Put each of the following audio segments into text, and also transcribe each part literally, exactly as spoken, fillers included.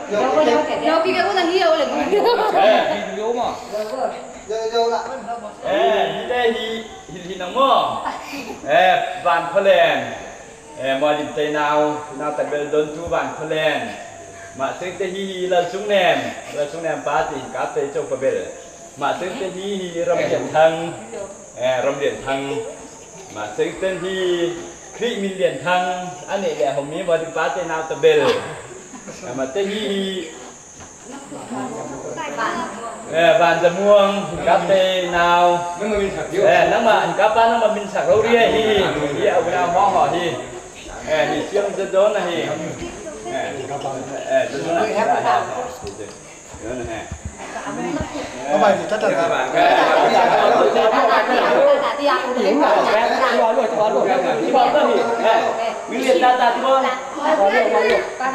Yo kia cũng là nhiều là ê đi vô mà ê đi đây đi đi nóng mơ ê van phơi lên ê mà đi tây nào nào tại bên đồn chú van phơi lên màซึ่งแต่ฮีฮีเราชุ่งแนมเราชุ่งแนมป้าจีกาเตจงประเบลมาซึ่งแต่ฮีฮีรำเดียนทังเออรำเดียนทังมาซึ่งแต่ฮีครีมินเดียนทังอันนี้แหละผมมีบริป้าเตนาวตะเบลมาแต่ฮีฮีเออบานจม่วงกาเตนาวเออนั่งมาอันกาป้านั่งมาบินสักเราเรียฮีฮีเอาไปเอาห้องห่อฮีเออฮีเชื่อมจะโดนนะฮีeh eh itu lah ya gitu ya nah apa ini tata kan tadi aku đến rồi rồi rồi rồi rồi đi bom đó thì eh William tata đi bom rồi rồi rồi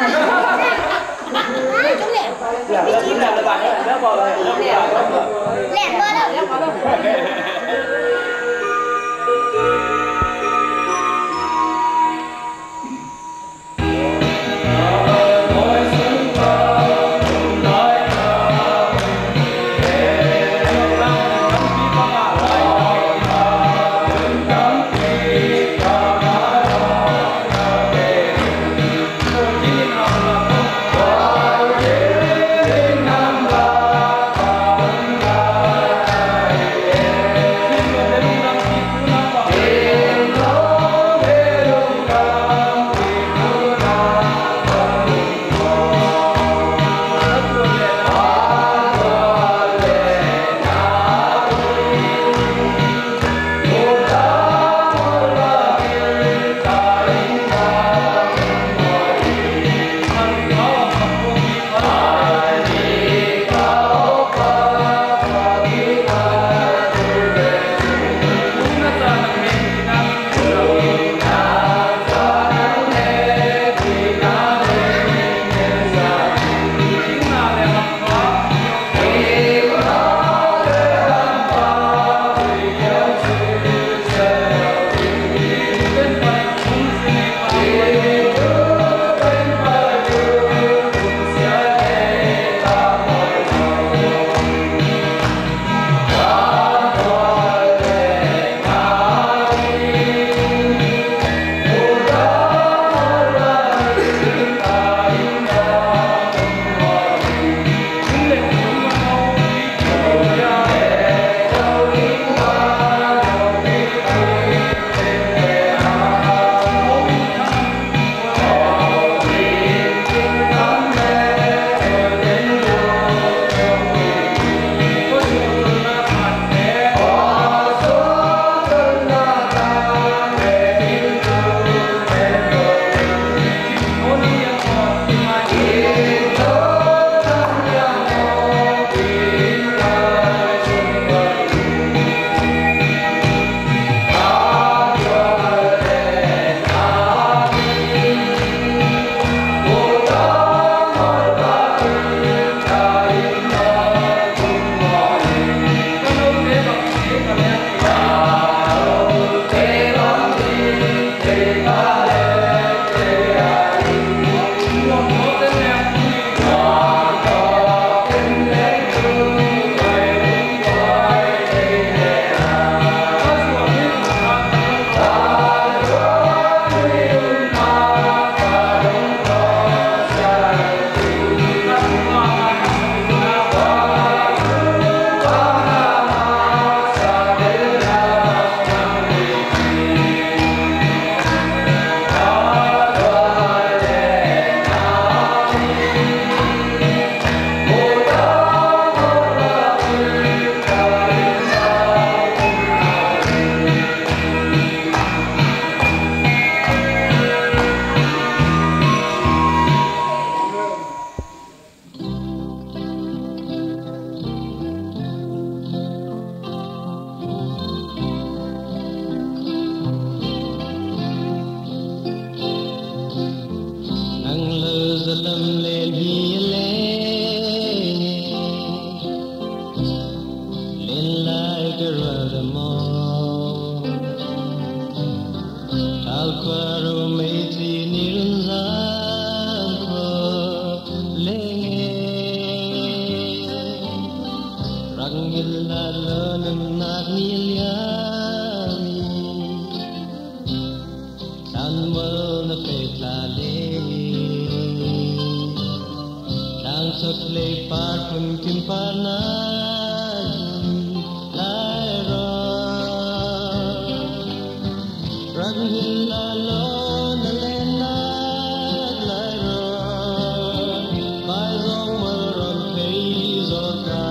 chúng lẹ là chúng là bạn đó bò rồi lẹ bơ đâu Alquaro meiti nirunzan ko lenge sut le par pun kim pana lai ro rag hin la lo na le na lai ro bai zong ma ron pei zo ta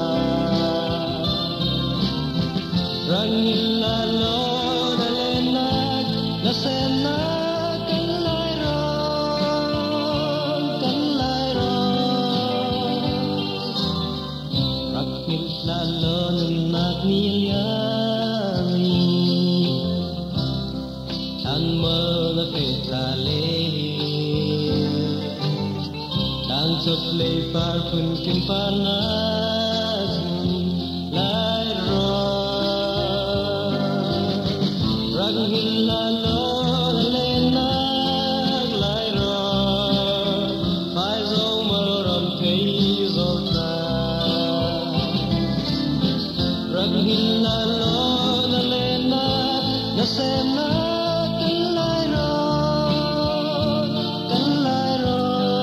rag hin la lo na le na na se na kan lai ro kan lai ro rag hin la lo na nak mi ya sut le par pun kim panas lai ro rag hin la lo le na lai ro pai zo ma ron pei zo ta rag hin la lo le na na se na kan lai ro kan lai ro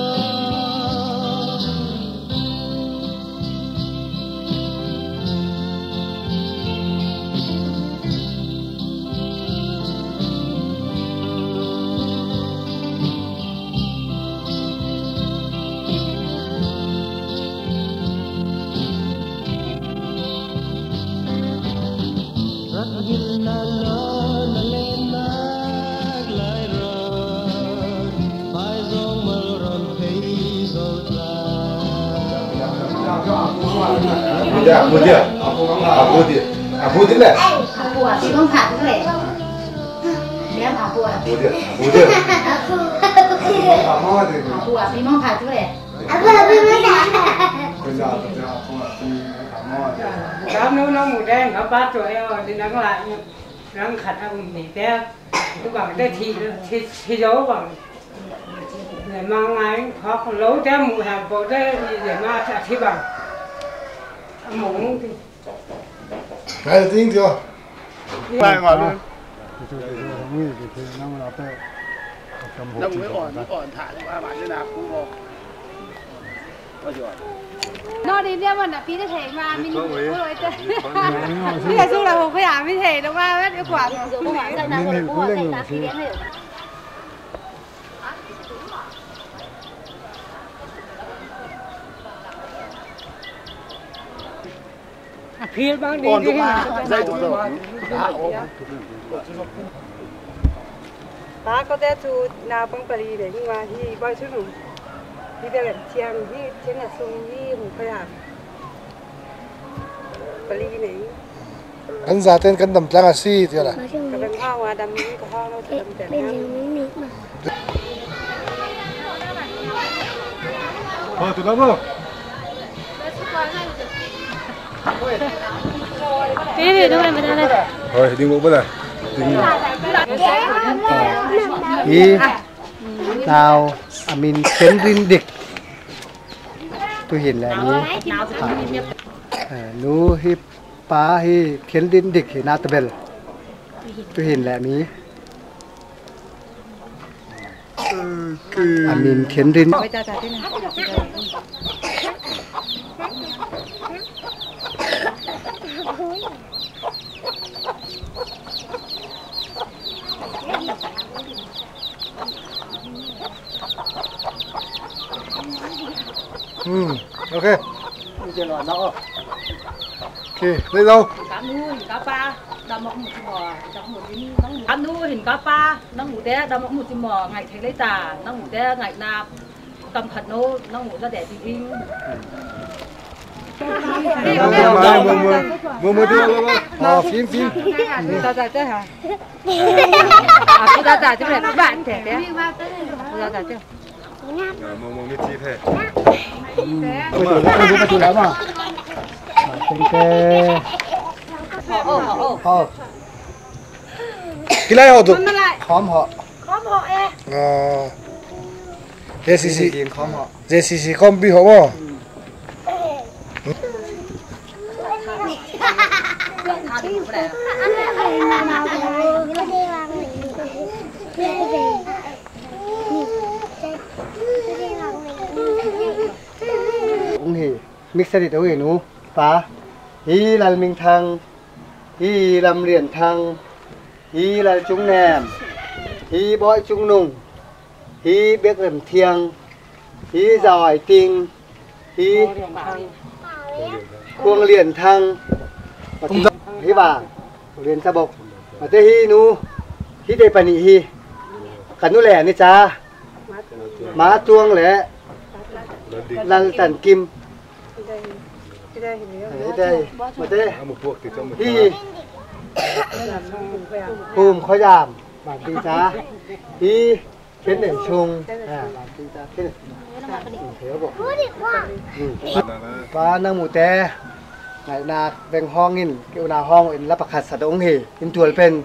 Muda, muda. Abu dia, abu dia lah. Abu ah,พี่ต้องผ่านด้วยเดี๋ยวอาบูอ่ะ Abu dia, abu dia. Abu Abu dia. Abu ah,พี่ต้องผ่านด้วย Abu abu mana? Kerja kerja abu abu dia. Đó nấu nấu mù đen nó ba tuổi rồi thì nắng lại nắng khát ông nhỉ té tôi bảo cái thịt thịt thịt dấu bằng để mang ngay khó lấu té mù hàng bộ té để mà thịt bằng mù thì Này tiếng chưa? Lại ngoài luôn. nó mới ổn ổn thả cho ba bạn thế nào cũng vô bao giờ nó đi đeo mà phí thể mà mình cũng rồi chứ bây giờ chung là một cái ảm thể đâu mà biết cái quả rồi không phải là mình cũng lên rồi phí phía bang đi đi dây thủ rồi ta có thể thu nào bằng bari để nhưng mà thì bao nhiêu rồi thì đây là chiang thì trên là sung thì một cái hạt bari này Kan zaten kan dam tlang asi tu lah. cái bên hoa mà đâm cái hoa nó đâm đẹp lắm. Oh, tu apa? cái gì đâu em bên đây Rồi, đi ngủ bên này. Hi nào mình kiến rin địch tôi hiện là ní nu hi pa hi kiến rin địch hi natabel tôi hiện là ní mình kiến rin Hmm, ok. Ok, lấy đâu? Cá nu hình cá pa, đâm một chim bò, đâm một chim nóng cá nu hình cá pa, nóng ngủ té, đâm một chim bò, ngày thấy lấy tà, nóng ngủ té, ngày nạp, cầm khẩn nô, nóng ngủ ra đẻ thì in. Mưa mưa mưa mưa mưa đi mưa. Ờ, phim phim. Ta ta chứ hả? À, chúng ta ta chứ phải các bạn thể thế. Ta ta chứ. Mưa mưa mít chi thế. tôi tôi tôi tôi tôi lắm à cái cái Họ họ họ Cái này họ tụ. khóm họ khóm họ e. Ờ. Dê xì xì. khóm họ Dê xì xì không bị họ mà. ông hì mix đi đâu hì nú phá hi là mình thăng hi làm liền thăng hi là chúng nèm hi bói chúng nùng hi biết làm thiêng hi giỏi tinh hi khuông liền thăng hi vàng liền sa bộc mà thế hi nú hi đây pani hi cắn nú lẻ ni cha má chuông lẻ lăn tàn kim đây mà thế hi hùm khó giảm bản tinh giá hi khiến để chung à bản tinh giá thế này thiếu bộ và năng mù té ngày na veng hong in kiểu na hong in la pakhat sa dong hi in tual pen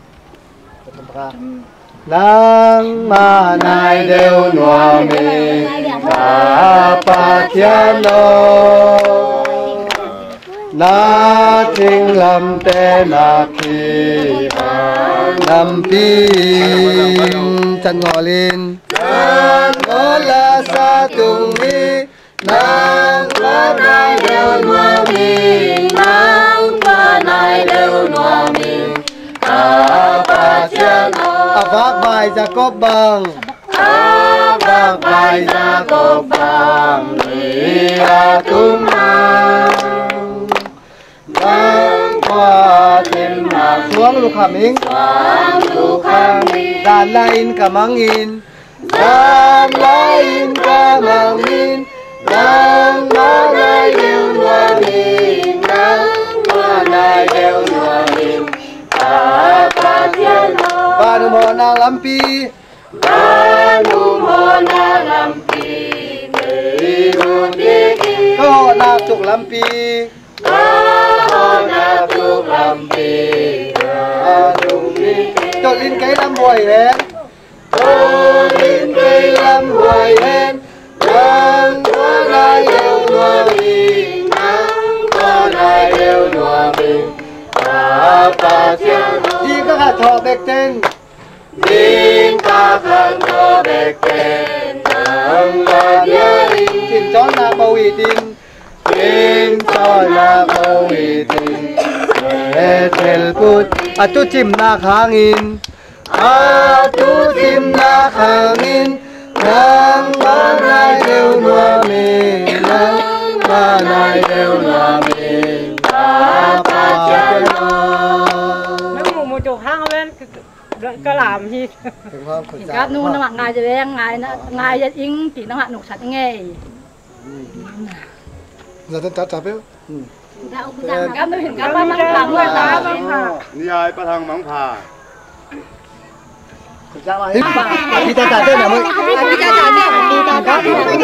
nang ma nai deu noa mi ta pa thian lo na ting lam te na ki nam pi chan ngò lin chan ngò la sa tung mi nang ma nai deu noa mi nang ma nai deu noa mi ta pa thian lo avak bai Jacob bang avak bai Jacob bang ia tum nang nang qua tim hạc xuống lục hàm in xuống lục hàm in đàn lain cả mang in đàn lain cả mang in nang ma nai deu noa mi nang ma nai deu noa mi ta pa thian lo ba nu mo na lampi ba nu mo na lampi nei ru ti ki ko na tuk lampi ko na tuk lampi a tung ni to lin cái lam hoài hen to lin cái lam hoài hen nang ma nai deu noa mi nang ma nai deu noa mi ta pa thian lo đi các hạt thọ bạch tên đi các hạt thọ bạch tên nang ma bia đi tin cho na bầu ý tin tin cho na bầu ý tin e tel put a tu chim na khangin a tu chim na khangin nang ma nai deu noa mi nang ma nai deu noa mi ta pa thian lo một chỗ hang lên cái làm gì các nu nó mặc ngàiจะแรงngài nó ngàiจะอิงตีnóหันหนุกชัดไง giờ tên chặt chặt biết các nuเห็นcácป้ามันทำด้วยตานี่ai bắt hàng mắng phà đi ta trả tên là mới đi ta trả tên đi ta trả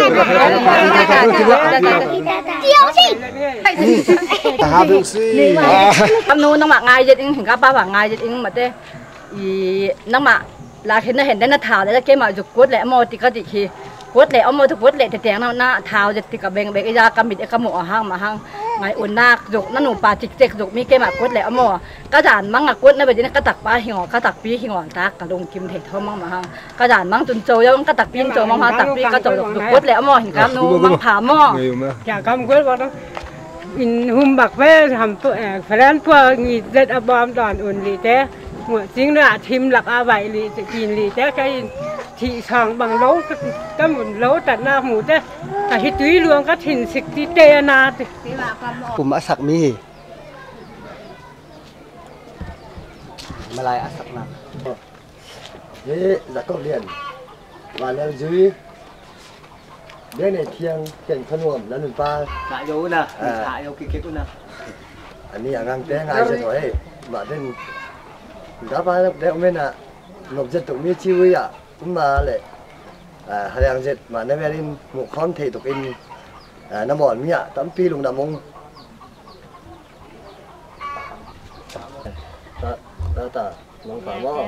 tên hà biểu si các nu nó mặc ngàiจะอิงเห็นcácป้าmặc ngàiจะอิงmà thếอีน้ำมาลาเห็นได้เห็นได้หน้าเท้าแล้วเก็บมาจุกกดแหละมอติกติคีกดแหละเอามอทุกกดแหละแต่แตงหน้าเท้าจะติกระเบงเบงไอ้ยากำบิดไอ้กระหมูห้างมาห้างไงอุ่นนักจุกนั่นหนูปลาจิกเจกจุกมีเก็บมากดแหละเอามอกระจานมั่งกดนั่นแบบนี้กระตักปลาหิงกระตักปีหิงตากระดงกิมเถทอมั่งมาห้างกระจานมั่งจุนโจยังกระตักปีนโจมั่งมาตักปีกระโจจุกกดแหละเอามอเห็นครับนูมั่งผาหม้ออย่ากำกดว่าต้องอินหุ่มบักเว้ทำตัวแอบแฟนพวกงีเด็ดอบอมตอนอุ่นลีเต้หัวจริงนะทีมหลักอาไวลีจะกินลีเต้ใช้ที่สองบางโลก็หมุนโลตัดหน้าหมูเต้แต่ที่ตุ้ยรวงก็ถิ่นสิกที่เตนาติผมอาศักมีมาลายอาศักนักเฮ้ยจะก็เรียนว่าแล้วจุ้ยเรื่องในเที่ยงเก่งขนมแล้วหนึ่งปลาขายโยนะขายโยกิ๊กๆนะอันนี้อย่างงั้นแต่ง่ายจะหน่อยมาเด่นถ้าปลาเด็กไม่น่ะหลบจะตกมีชีวิตอ่ะผมมาเลยอ่าหาอย่างเจ็ดมาในเวลินหมู่คอนเทตกอินอ่าน้ำบ่อนมีอ่ะตั้มปีลงน้ำมงตาตาตาลงฝาหม้อ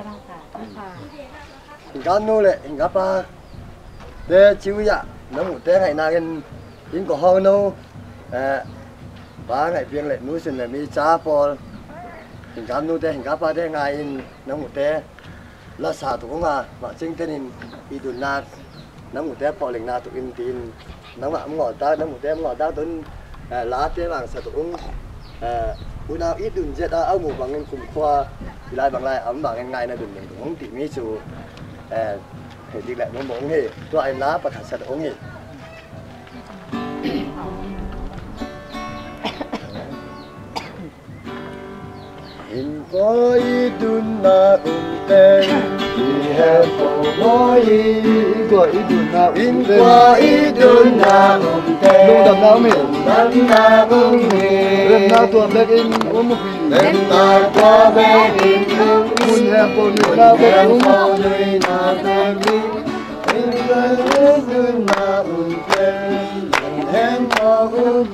การนู้นเลยอิงกับปลาเดี๋ยวชีวิตอ่ะน้ำหมูเต้ให้นากันยิงกับห้องนู้อ่าปลาไงเพียงเลยนู้นสิเนี่ยมีจ้าพอหินการนู้นเต้หินกับปลาเต้ไงน้ำหมูเต้ละสาตุกงามาจึงเต้นินอีดุนนาน้ำหมูเต้พอเหล็กนาตุอินตีน nắng mà ngỏ ta nắng một tem ngỏ ta tuấn lá thế bằng sạt uống bữa nào ít đừng chết áo mù bằng ngân cùng khoa thì lại bằng lại ấm bằng ngày này đừng đừng uống tỉ mi chú hệ đi lại muốn uống nghề cho em lá và thả sạt uống nghề in coi đun na um tên đi hè phố nói coi đun na in coi đun na um tên lung đầm nào mình đun na um tên đầm nào tuần lên in uống một vị đêm ta qua bên in mun hè phố nữ na bên uống một người na bên in coi đun na um tên em có um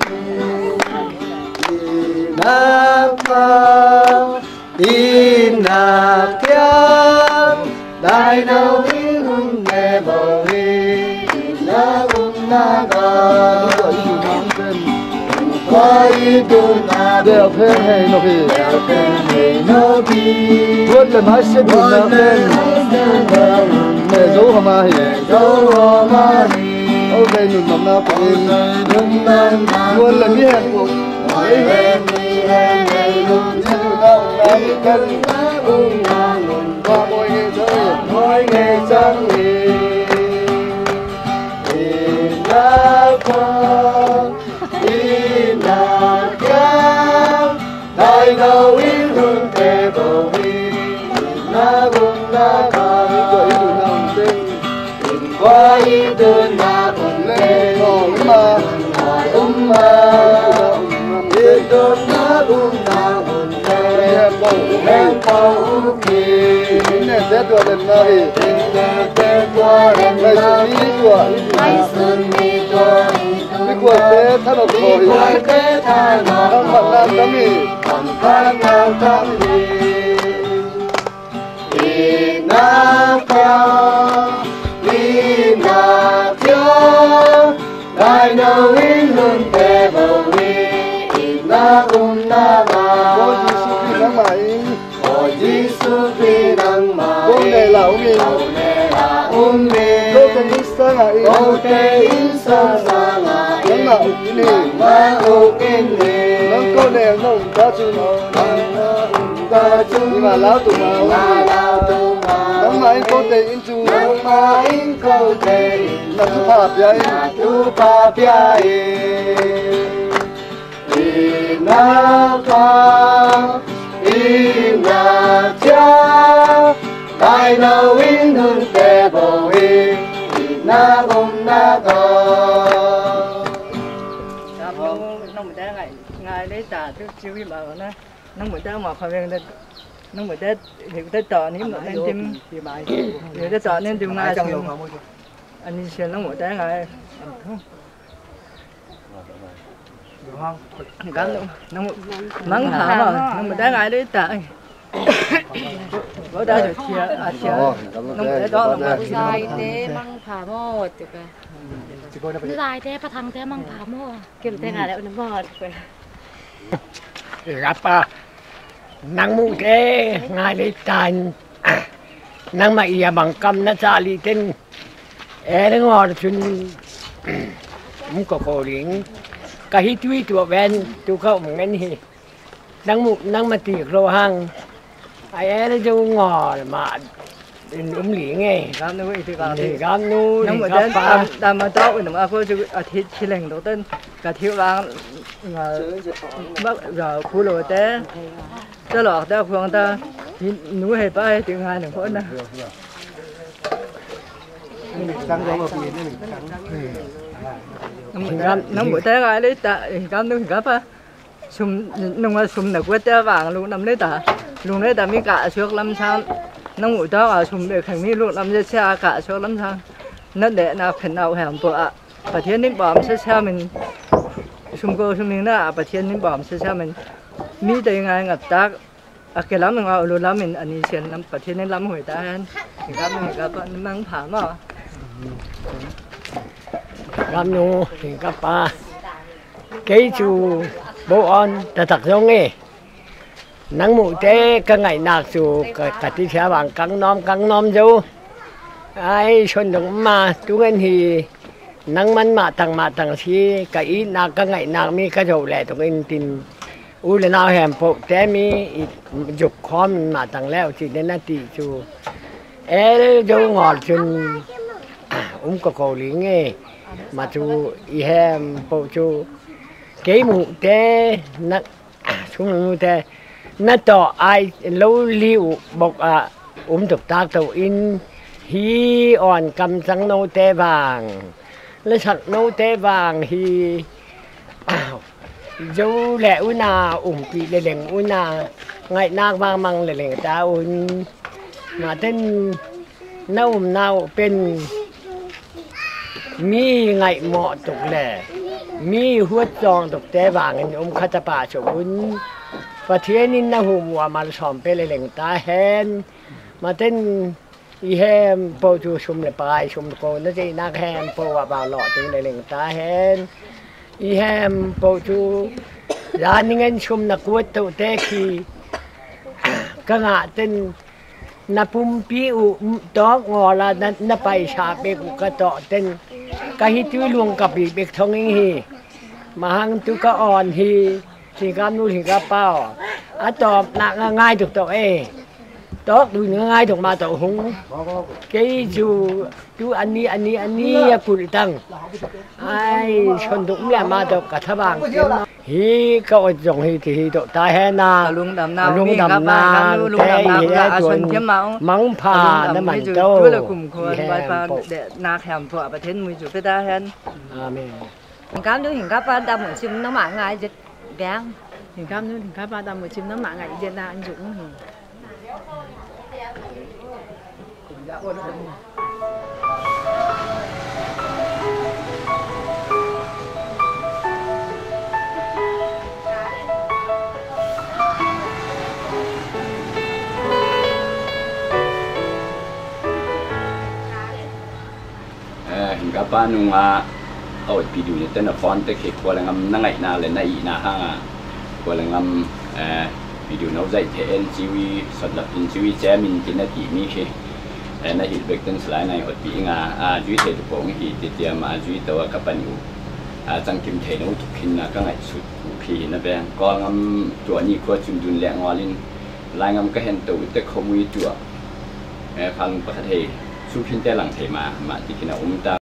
Napa Inakyam Dai đâu ý hùng nè bầu hi Na um na ga Qua ý tu na đeo phê hay nó vì Đeo phê hay nó vì vớt lên nói xếp đùn nào lên mẹ dấu hả mà hì Dấu hả mà hì Ôi đây nụn nằm nào của em Nụn nằm nào Luôn là biết hẹn của Hãy em đi em ngày luôn chứ đâu làm cần ta uống na luôn qua mỗi ngày chơi mỗi ngày chẳng nghỉ na qua na kia đại đầu in hương tề bầu hi na gung na ca gợi đủ nào tên qua ý đơn na gung lên ngồi mà um ma yên đơn na gung na gung tề em bầu em bầu kỳ nè xét rồi lần nào thì tề qua em ngày xuân đi của ngày xuân đi qua đi của thế thắt đầu đi rồi qua thế tha ngọt đang mặt nam tắm thì còn tha ngọt tắm đi na kia na kia đại đầu in hương tề bầu hi na um na ma cô Giêsu khi nắng mãi o Giêsu khi nắng mãi cô này là ông mình cô này là ông mình cô tên ít sang à ít cô tên ít sang sang à nắng mà ục đi mà ục đi nắng cô này nó ục ta chú nhưng mà lão tụi mà nắng mãi cô tên in chú nắng mãi cô tên là chú pháp vậy chú pháp vậy na ca na cha đại đầu in hương tề bầu hi na gung na ca nông mình đã ngày ngày đấy trả thứ chiếu gì mà nó nông mình đã mà phải về đây nông mình đã hiểu tới trò nếu mà nên tìm hiểu tới trò nên tìm ngày xong anh đi xem nông mình đã ngày được không? cảm động nông mắng thả mà nông mình đã ngày đấy trả bữa đó rồi chia à chia nông mình đó là mà dài thế măng phá mò được à nó dài thế bắt thằng thế măng phá mò kiểu thế ngày lại nó mò gặp à năng mu thế ngày đấy tàn năng mà ia bằng cầm nó ra đi tên é nó ngồi trên muốn có cổ điển cái hít tuy tụi bên tụi không nghe gì năng mu năng mà tiệc rồi hàng ai é nó vô ngồi mà ấm liếng nghe cảm nuôi thì cảm thì cảm nuôi nông mình đã làm mà tao mình mà có chữ à thịt thịt lành đầu tiên cả thiếu vàng bắt giờ khu lồi té té lọt té phương ta núi hay bay tiếng hai đừng có nè sáng gió mà phì nên mình sáng nông buổi té ai đấy ta cảm nuôi gấp á sum nông mà sum được quét té vàng luôn nằm đấy ta luôn đấy ta mới cả trước lâm san nông buổi đó à sum được thành mi luôn nằm dưới xe cả trước lâm san nó để nào phần nào hẻm bữa và thiên đến bom xe xe mình sum cô sum mình đó và thiên đến bom xe xe mình mi tới ngày ngập tác à cái lắm mình vào luôn lắm mình anh đi xem lắm và thiên đến lắm hồi ta hen thì các mình các bạn mang thả mà cảm nu thì các ba cái chú bố on ta thật giống nghe nắng mù thế cái ngày nào chú cả tí xe bằng căng nom căng nom dâu ai xuân được mà chú anh thì นังมันมาตั้งมาตั้งชีกะอีนักก็ไงนักมีกระโดดแหล่ตรงอินตินอูเลนาแหมโปแต่มีจุกคอมมาตั้งแล้วที่เดนตีจูเออจูงอดจนอุ้มก็โกลิงเงมาจูอีแฮมโปจูเกี่ยมูแต่นักชุมนูแต่นักต่อไอลู่ลิวบอกอ่ะอุ้มตุกตากตัวอินฮีอ่อนกำสังโนเตบางและสักโนเตบางฮีจูแหล่อุนาอุ้มปีเล่งอุนาไงนักบางมังเล่งตาอุนมาเต้นน่าอุ้มน่าเป็นมีไงเหมาะตกแหล่มีหัวจองตกแต่บางอุ้มขัตป่าชวุนประเทศนี้น่าหัวมาสอมเปเล่งตาแฮนมาเต้นอีแฮมโปจูชุมเลยปลายชุมโกนั่นจะนักแฮมโปว่าบาหล่อจึงเลยเล่งตาแฮนอีแฮมโปจูร้านนี้เงินชุมนักวัดตัวเตคีก็งะเต้นนับปุ่มปีอุตอกงอละนันนับไปชาเบกุกระต่อเต้นกะฮิตุลวงกับปีเบกทองอิงฮีมาหังตุกะอ่อนฮีสิกามนูสิกาเป้าอะตอบหนักง่ายถูกตอกเอตอกดูง่ายถูกมาตอกหงเกยจูจูอันนี้อันนี้อันนี้กุลตังไอชนตุกเนี่ยมาตอกกะทะบางฮีก็จงฮีที่ตอกตาแฮนาลุงดำนาลุงดำนาลุงดำนาละชนเขียมเมามังพาน้ำมันโตช่วยละกลุ่มคนไว้พาเดนาแคมพวกประเทศมือจุดได้แฮนอาเมน Hình cam nước hình cam ba đâm một chim nó mạ ngay dịch gán hình cam nước hình cam ba đâm một chim nó mạ ngay dịch là anh Dũng thì hình cam ba nung àเอาไปดูเนี่ยแต่ละฟอนต์แต่เขตกว่าละงำนั่งไงนาเลยนาอีนาห้างกว่าละงำเอ่อไปดูน้องใจเทนจีวีสำหรับอินจีวีแจมินจินนาทีมีเคเอ่อนาฮิตเบกตันสไลน์ในอดปีงาอาจุยเทตุปงฮิตเตียมาจุยตัวกับปันอยู่อาจังกิมเทนอุทุกินนะก็ไงสุดพีนะแบงก็งำตัวนี้ก็จุนดุนแรงวาลินลายงำก็เห็นตัวแต่ขโมยตัวเอ่อฟังประเทศสู้พินแต่หลังเทมามาที่กินอุ้มตา